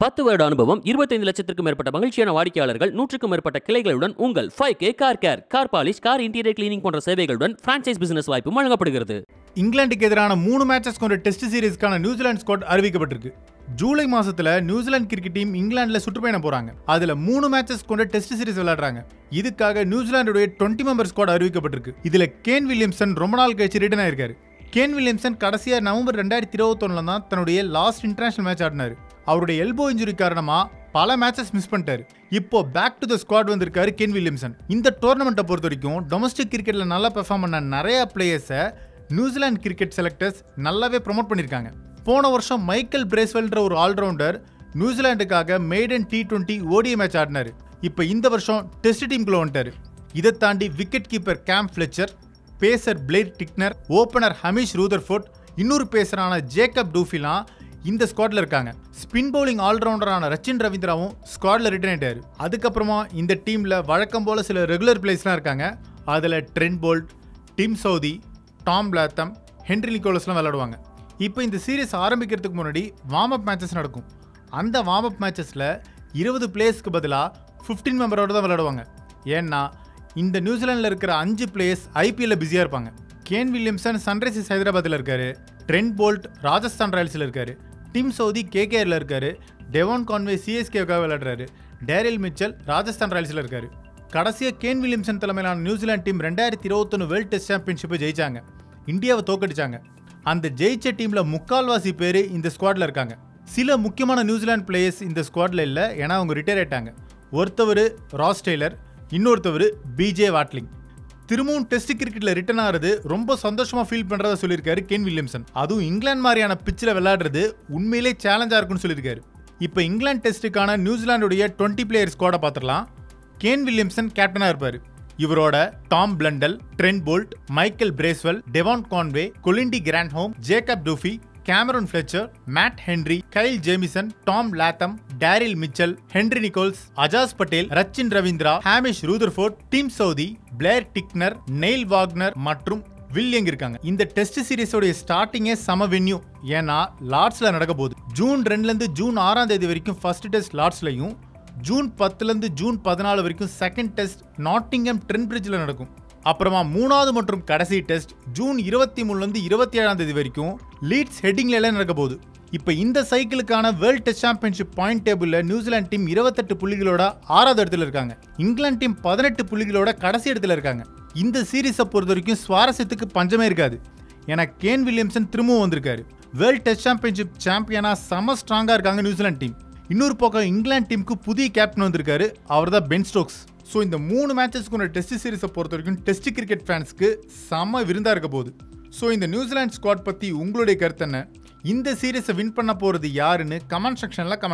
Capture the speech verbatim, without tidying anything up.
பத்து வருட அனுபவம், இருபத்தைந்து லட்சத்திற்கும் மேற்பட்ட மகிழ்ச்சியான வாடிக்கையாளர்கள், நூற்றுக்கும் மேற்பட்ட கிளைகளுடன் உங்கள் five K car care, car polish, car interior cleaning போன்ற சேவைகளுடன் பிரான்சைஸ் பிசினஸ் வாய்ப்பு வழங்கப்படுகிறது. இங்கிலாந்துக்கு எதிரான மூணு மேட்சஸ் கொண்ட டெஸ்ட் சீரிஸ்க்கான நியூசிலாந்து ஸ்குவாட் அறிவிக்கப்பட்டிருக்கு. ஜூலை மாசத்துல நியூசிலாந்து கிரிக்கெட் டீம் இங்கிலாந்துல சுற்றுப்பயணம் போறாங்க. அதுல மூணு மேட்சஸ் கொண்ட டெஸ்ட் சீரிஸ் விளையாடுறாங்க. இதுக்காக நியூசிலாந்துடைய டுவெண்ட்டி மெம்பர் ஸ்குவாட் அறிவிக்கப்பட்டிருக்கு. இதுல கேன் வில்லியம்சன் ரொம்ப நாள் கழிச்சு ரிட்டர்ன் ஆயிருக்காரு. கேன் வில்லியம்சன் கடைசியா நவம்பர் ரெண்டாயிரத்தி இருபத்தி ஒண்ணுல தான் தன்னுடைய லாஸ்ட் இன்டர்நேஷனல் மேட்ச் ஆடினாரு. அவருடைய எல்போ இன்ஜுரி காரணமா பல மேட்சஸ் மிஸ் பண்ணிட்டாரு. இப்போ பேக் டு த ஸ்குவாட் வந்திருக்காரு கேன் வில்லியம்சன். இந்த டோர்னமெண்ட்டை பொறுத்த வரைக்கும் டொமஸ்டிக் கிரிக்கெட்ல நல்லா பெர்ஃபார்ம் பண்ண நிறைய பிளேயர்ஸை நியூசிலாந்து கிரிக்கெட் செலக்டர்ஸ் நல்லாவே ப்ரொமோட் பண்ணியிருக்காங்க. போன வருஷம் மைக்கேல் பிரேஸ்வெல்ன்ற ஒரு ஆல்ரவுண்டர் நியூசிலாந்துக்காக maiden T twenty ODI match ஆடினாரு. இப்போ இந்த வருஷம் டெஸ்ட் டீமுக்குள்ள வந்துட்டாரு. இதை தாண்டி wicket keeper Cam Fletcher, pacer Blair Tickner, opener Hamish Rutherford, இன்னொரு பேசரான ஜேக்கப் டூஃபிலாம் இந்த ஸ்குவாட்ல இருக்காங்க. ஸ்பின் பவுலிங் ஆல்ரவுண்டரான ரச்சின் ரவீந்திராவும் ஸ்குவாட்ல ரிட்டர்ன் ஆயிட்டாரு. அதுக்கப்புறமா இந்த டீம்ல வழக்கம் போல சில ரெகுலர் பிளேயர்ஸ்லாம் இருக்காங்க. அதில் Trent Boult, Tim Southee, Tom Latham, Henry நிக்கோலஸ்லாம் விளையாடுவாங்க. இப்போ இந்த சீரீஸ் ஆரம்பிக்கிறதுக்கு முன்னாடி வார்ம் அப் மேட்சஸ் நடக்கும். அந்த வார்ம் அப் மேட்சஸில் இருபது பிளேயர்ஸ்க்கு பதிலாக ஃபிஃப்டீன் மெம்பரோடு தான் விளையாடுவாங்க. ஏன்னா இந்த நியூசிலாண்டில் இருக்கிற அஞ்சு பிளேயர்ஸ் ஐபிஎல்ல பிஸியாக இருப்பாங்க. கேன் வில்லியம்சன் சன்ரைசர்ஸ் ஹைதராபாத்தில் இருக்காரு. ட்ரெண்ட் போல்ட் ராஜஸ்தான் ராயல்ஸில் இருக்காரு. டிம் சவுதி கேகேஆரில் இருக்காரு. டெவான் கான்வே சிஎஸ்கேவுக்காக விளையாடுறாரு. டேரில் மிச்சல் ராஜஸ்தான் ராயல்ஸில் இருக்காரு. கடைசியாக கேன் வில்லியம்சன் தலைமையிலான நியூசிலாந்து டீம் ரெண்டாயிரத்தி இருபத்தொன்று வேர்ல்டு டெஸ்ட் சாம்பியன்ஷிப்பை ஜெயிச்சாங்க. இந்தியாவை தோக்கடிச்சாங்க. அந்த ஜெயிச்ச டீமில் முக்கால்வாசி பேர் இந்த ஸ்குவாட்ல இருக்காங்க. சில முக்கியமான நியூசிலாந்து பிளேயர்ஸ் இந்த ஸ்குவாட்ல இல்லை, ஏன்னா அவங்க ரிட்டையர் ஆயிட்டாங்க. ஒருத்தவர் ராஸ் டெய்லர், இன்னொருத்தவர் பிஜே வாட்லிங். திரும்பவும் டெஸ்ட் கிரிக்கெட்ல ரிட்டர்ன் ஆகிறது ரொம்ப சந்தோஷமா ஃபீல் பண்றதா சொல்லியிருக்காரு கேன் வில்லியம்சன். அதுவும் இங்கிலாந்து மாதிரியான பிச்சில் விளையாடுறது உண்மையிலே சேலஞ்சா இருக்குன்னு சொல்லியிருக்காரு. இப்போ இங்கிலாந்து டெஸ்ட்டுக்கான நியூசிலாந்துடைய டுவெண்ட்டி பிளேயர் ஸ்குவாடை பார்த்துடலாம். கேன் வில்லியம்சன் கேப்டனா இருப்பாரு. இவரோட Tom Blundell, Trent Boult, Michael Bracewell, Devon Conway, Colin de Grandhomme, Jacob Duffy, Cameron Fletcher, Matt Henry, Kyle Jamieson, Tom Latham, Daryl Mitchell, Henry Nicholls, Ajaz Patel, Rachin Ravindra, Hamish Rutherford, Tim Southee, Blair Tickner, Neil Wagner மற்றும் Will Young இருக்காங்க. இந்த test சீரிஸோட ஸ்டார்டிங்கே சம venue. ஏன்னா லார்ட்ஸ்ல நடக்க போகுது. June ரெண்டுல இருந்து ஜூன் ஆறாம் தேதி வரைக்கும் ஃபர்ஸ்ட் டெஸ்ட் லார்ட்ஸ்லயும், ஜூன் பத்துல இருந்து ஜூன் பதினாலு வரைக்கும் செகண்ட் டெஸ்ட் நாட்டிங்ஹாம் ட்ரெண்ட் பிரிட்ஜ்ல நடக்கும். அப்புறமா மூணாவது மற்றும் கடைசி டெஸ்ட் ஜூன் இருபத்தி மூணுல இருந்து இருபத்தி ஏழாம் தேதி வரைக்கும் லீட்ஸ் ஹெட்டிங்ல நடக்க போகுது. இப்போ இந்த சைக்கிளுக்கான வேர்ல்ட் டெஸ்ட் சாம்பியன்ஷிப் பாயிண்ட் டேபிள்ல நியூசிலாந்து டீம் இருபத்தெட்டு புள்ளிகளோட ஆறாவது இடத்துல இருக்காங்க. இங்கிலாந்து டீம் பதினெட்டு புள்ளிகளோட கடைசி இடத்துல இருக்காங்க. இந்த சீரீஸை பொறுத்த வரைக்கும் சுவாரஸ்யத்துக்கு பஞ்சமே இருக்காது. ஏன்னா கேன் வில்லியம்சன் திரும்பவும் வந்திருக்காரு. வேர்ல்ட் டெஸ்ட் சாம்பியன்ஷிப் சாம்பியனா செம ஸ்ட்ராங்கா இருக்காங்க நியூசிலாந்து டீம். இன்னொரு பக்கம் இங்கிலாந்து டீமுக்கு புதிய கேப்டன் வந்திருக்காரு. அவர் தான் பென் ஸ்டோக்ஸ். ஸோ இந்த மூணு மேட்சஸ்க்கு டெஸ்ட் சீரிஸை பொறுத்த வரைக்கும் டெஸ்ட் கிரிக்கெட் ஃபேன்ஸ்க்கு செம விருந்தா இருக்க போகுது. ஸோ இந்த நியூசிலாந்து ஸ்குவாட் பத்தி உங்களுடைய கருத்து என்ன? இந்த சீரிஸை வின் பண்ண போறது யாருன்னு கமெண்ட் செக்ஷன்ல கமெண்ட்